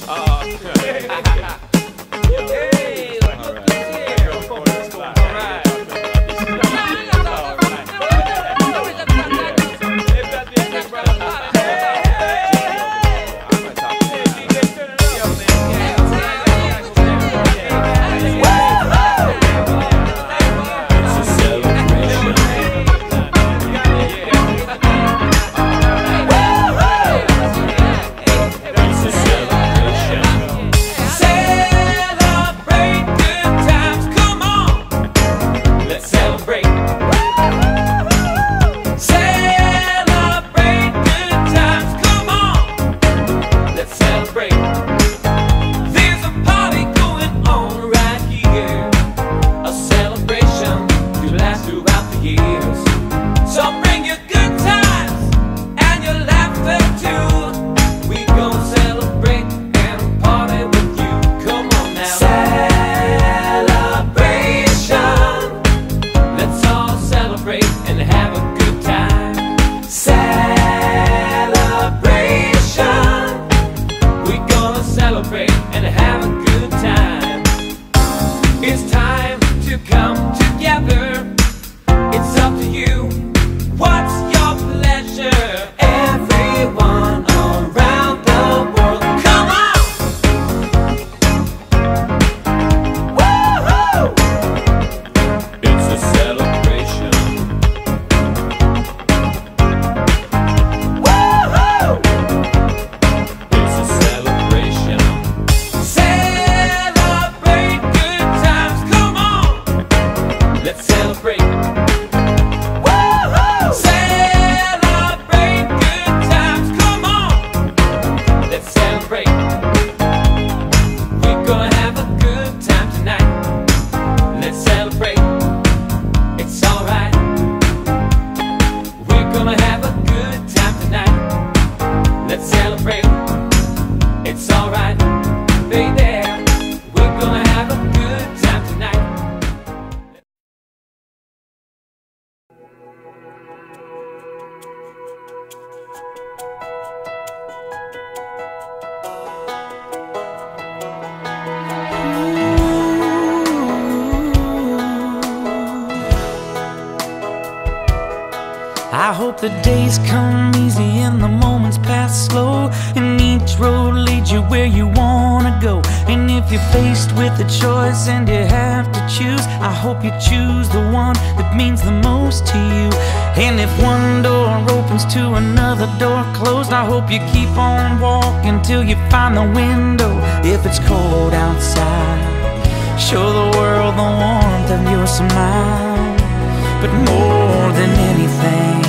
I hope the days come easy and the moments pass slow, and each road leads you where you wanna go. And if you're faced with a choice and you have to choose, I hope you choose the one that means the most to you. And if one door opens to another door closed, I hope you keep on walking till you find the window. If it's cold outside, show the world the warmth of your smile. But more than anything,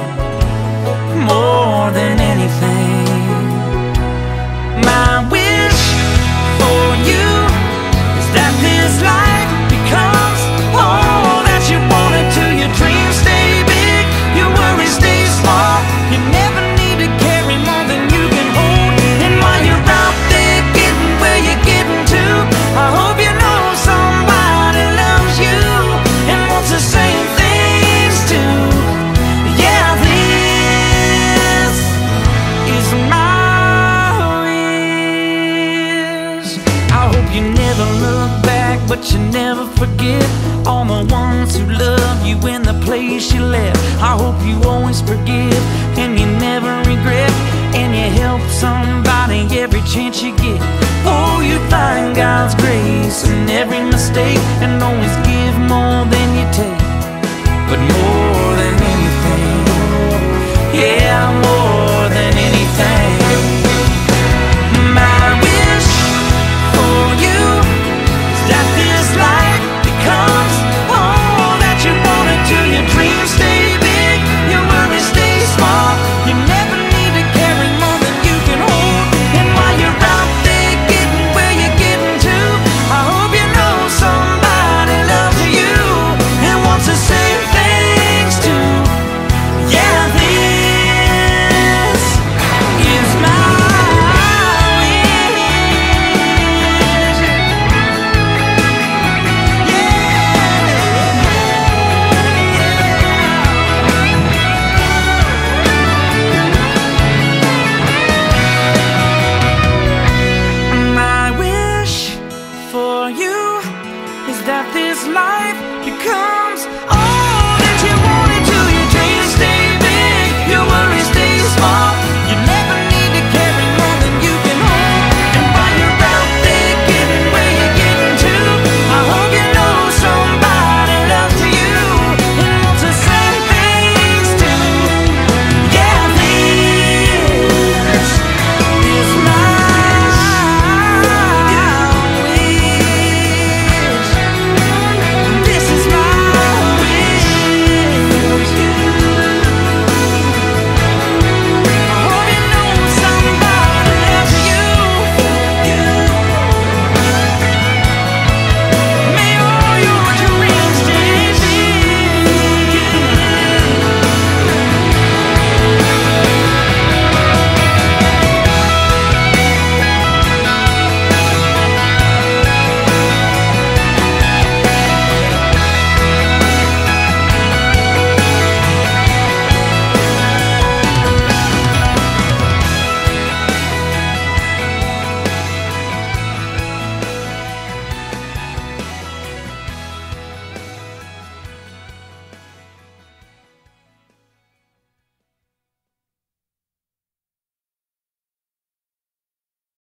more than anything, my wish for you is that this life becomes all that you want it to. Your dreams stay big, your worries stay small. You never need to carry more than you can hold. And while you're out there getting where you're getting to, I hope you know somebody loves you and wants the same things too. Yeah, this is my wish. I hope you never look back, but you never forget all the ones who love you in the place you left. I hope you always forgive and you never regret, and you help somebody every chance you get. Oh, you find God's grace in every mistake.